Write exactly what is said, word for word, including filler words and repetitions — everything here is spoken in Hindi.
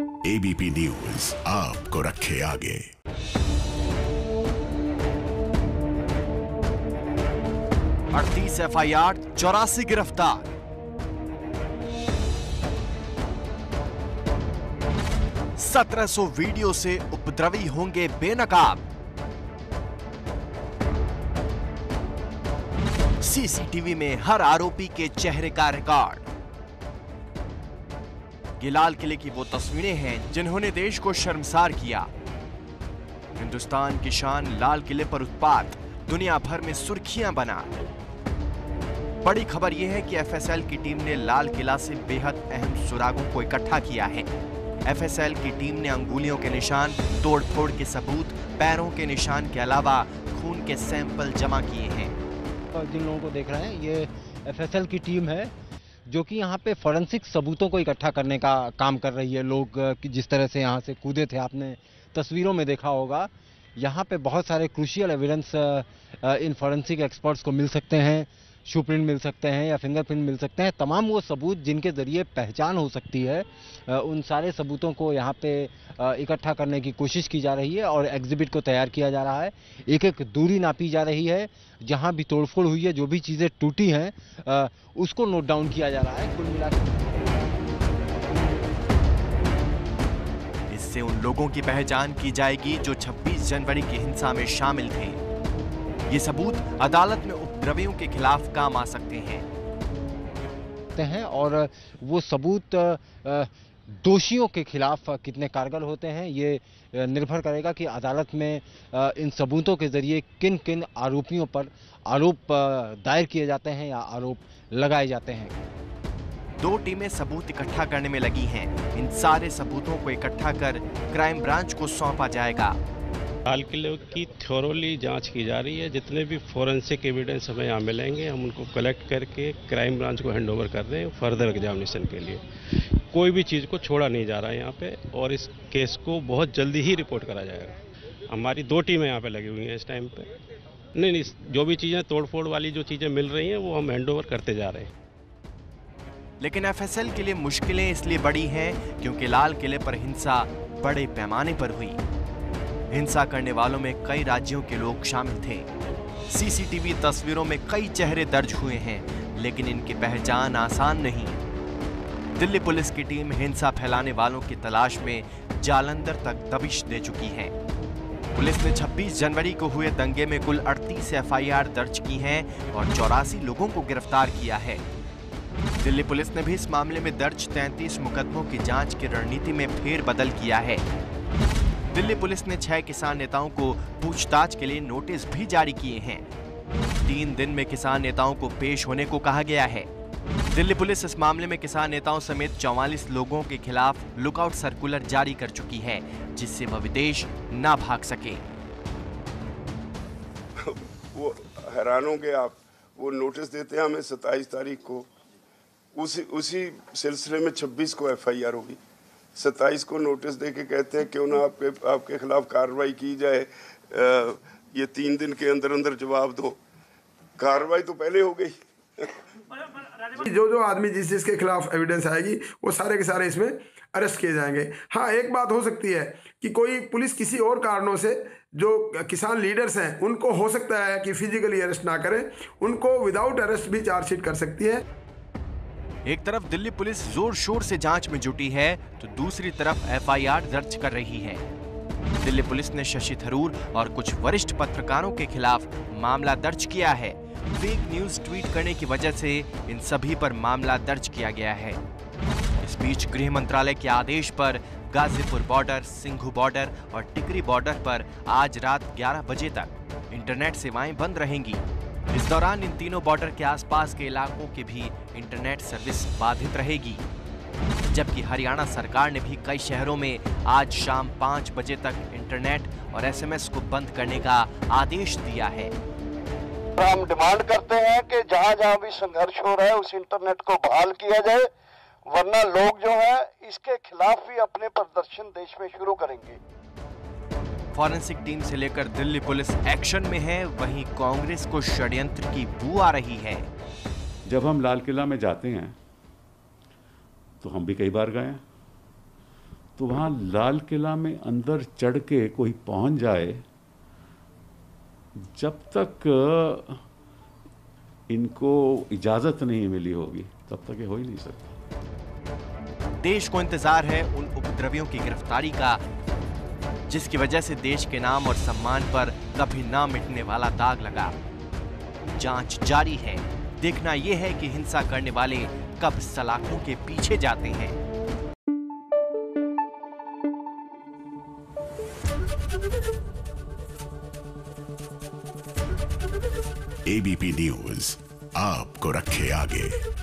एबीपी न्यूज आपको रखे आगे। अड़तीस एफ आई आर, चौरासी गिरफ्तार। सत्रह सौ वीडियो से उपद्रवी होंगे बेनकाब। सीसीटीवी में हर आरोपी के चेहरे का रिकॉर्ड। ये लाल किले की वो तस्वीरें हैं जिन्होंने देश को शर्मसार किया। हिंदुस्तान की शान लाल किले पर उत्पात दुनिया भर में सुर्खियां बना। बड़ी खबर यह है कि एफ एस एल की टीम ने लाल किला से बेहद अहम सुरागों को इकट्ठा किया है। एफ एस एल की टीम ने अंगुलियों के निशान, तोड़फोड़ के सबूत, पैरों के निशान के अलावा खून के सैंपल जमा किए हैं। जिन लोगों को देख रहे हैं ये एफ एस एल की टीम है जो कि यहाँ पे फॉरेंसिक सबूतों को इकट्ठा करने का काम कर रही है। लोग जिस तरह से यहाँ से कूदे थे आपने तस्वीरों में देखा होगा। यहाँ पे बहुत सारे क्रूशियल एविडेंस इन फॉरेंसिक एक्सपर्ट्स को मिल सकते हैं। शू प्रिंट मिल सकते हैं या फिंगरप्रिंट मिल सकते हैं। तमाम वो सबूत जिनके ज़रिए पहचान हो सकती है, उन सारे सबूतों को यहाँ पे इकट्ठा करने की कोशिश की जा रही है और एग्जिबिट को तैयार किया जा रहा है। एक एक दूरी नापी जा रही है। जहाँ भी तोड़फोड़ हुई है, जो भी चीज़ें टूटी हैं, उसको नोट डाउन किया जा रहा है। कुल मिलाकर इससे उन लोगों की पहचान की जाएगी जो छब्बीस जनवरी की हिंसा में शामिल थे। ये सबूत अदालत में उपद्रवियों के खिलाफ काम आ सकते हैं हैं और वो सबूत दोषियों के खिलाफ कितने कारगर होते हैं, ये निर्भर करेगा कि अदालत में इन सबूतों के जरिए किन किन आरोपियों पर आरोप दायर किए जाते हैं या आरोप लगाए जाते हैं। दो टीमें सबूत इकट्ठा करने में लगी हैं। इन सारे सबूतों को इकट्ठा कर क्राइम ब्रांच को सौंपा जाएगा। लाल किले की थोरोली जांच की जा रही है। जितने भी फोरेंसिक एविडेंस हमें यहाँ मिलेंगे हम उनको कलेक्ट करके क्राइम ब्रांच को हैंड ओवर कर रहे हैं फर्दर एग्जामिनेशन के लिए। कोई भी चीज़ को छोड़ा नहीं जा रहा है यहाँ पे और इस केस को बहुत जल्दी ही रिपोर्ट करा जाएगा। हमारी दो टीमें यहाँ पे लगी हुई हैं इस टाइम पे। नहीं नहीं जो भी चीज़ें तोड़फोड़ वाली जो चीज़ें मिल रही हैं वो हम हैंड ओवर करते जा रहे हैं। लेकिन एफ एस एल के लिए मुश्किलें इसलिए बड़ी हैं क्योंकि लाल किले पर हिंसा बड़े पैमाने पर हुई। हिंसा करने वालों में कई राज्यों के लोग शामिल थे। सी सी टी वी तस्वीरों में कई चेहरे दर्ज हुए हैं, लेकिन इनकी पहचान आसान नहीं। दिल्ली पुलिस की टीम हिंसा फैलाने वालों की तलाश में जालंधर तक दबिश दे चुकी है। पुलिस ने छब्बीस जनवरी को हुए दंगे में कुल अड़तीस एफ आई आर दर्ज की हैं और चौरासी लोगों को गिरफ्तार किया है। दिल्ली पुलिस ने भी इस मामले में दर्ज तैंतीस मुकदमों की जांच की रणनीति में फेरबदल किया है। दिल्ली पुलिस ने छह किसान नेताओं को पूछताछ के लिए नोटिस भी जारी किए हैं। तीन दिन में किसान नेताओं को पेश होने को कहा गया है। दिल्ली पुलिस इस मामले में किसान नेताओं समेत चौवालीस लोगों के खिलाफ लुकआउट सर्कुलर जारी कर चुकी है, जिससे वह विदेश ना भाग सके। वो हैरान होंगे आप, वो नोटिस देते हैं हमें सत्ताईस तारीख को, उसी उसी सिलसिले में छब्बीस को एफ आई आर होगी। सत्ताईस को नोटिस देके कहते हैं क्यों ना आपके आपके खिलाफ कार्रवाई की जाए, आ, ये तीन दिन के अंदर अंदर जवाब दो। कार्रवाई तो पहले हो गई। जो जो आदमी जिस जिसके खिलाफ एविडेंस आएगी वो सारे के सारे इसमें अरेस्ट किए जाएंगे। हाँ, एक बात हो सकती है कि कोई पुलिस किसी और कारणों से जो किसान लीडर्स हैं उनको हो सकता है कि फिजिकली अरेस्ट ना करें, उनको विदाउट अरेस्ट भी चार्जशीट कर सकती है। एक तरफ दिल्ली पुलिस जोर शोर से जांच में जुटी है तो दूसरी तरफ एफ आई आर दर्ज कर रही है। दिल्ली पुलिस ने शशि थरूर और कुछ वरिष्ठ पत्रकारों के खिलाफ मामला दर्ज किया है। फेक न्यूज ट्वीट करने की वजह से इन सभी पर मामला दर्ज किया गया है। इस बीच गृह मंत्रालय के आदेश पर गाजीपुर बॉर्डर, सिंघू बॉर्डर और टिकरी बॉर्डर पर आज रात ग्यारह बजे तक इंटरनेट सेवाएं बंद रहेंगी। इस दौरान इन तीनों बॉर्डर के आसपास के इलाकों की भी इंटरनेट सर्विस बाधित रहेगी। जबकि हरियाणा सरकार ने भी कई शहरों में आज शाम पाँच बजे तक इंटरनेट और एस एम एस को बंद करने का आदेश दिया है। हम डिमांड करते हैं कि जहां जहां भी संघर्ष हो रहा है उस इंटरनेट को बहाल किया जाए, वरना लोग जो है इसके खिलाफ भी अपने प्रदर्शन देश में शुरू करेंगे। फॉरेंसिक टीम से लेकर दिल्ली पुलिस एक्शन में है, वहीं कांग्रेस को षड्यंत्र की बू आ रही है। जब हम लाल किला में जाते हैं तो हम भी कई बार गए हैं, तो वहाँ लाल किला में अंदर चढ़ के कोई पहुँच जाए, जब तक इनको इजाज़त नहीं मिली होगी तब तक ये हो ही नहीं सकता। देश को इंतजार है उन उपद्रवियों की गिरफ्तारी का, जिसकी वजह से देश के नाम और सम्मान पर कभी ना मिटने वाला दाग लगा। जांच जारी है, देखना यह है कि हिंसा करने वाले कब सलाखों के पीछे जाते हैं। एबीपी न्यूज आपको रखे आगे।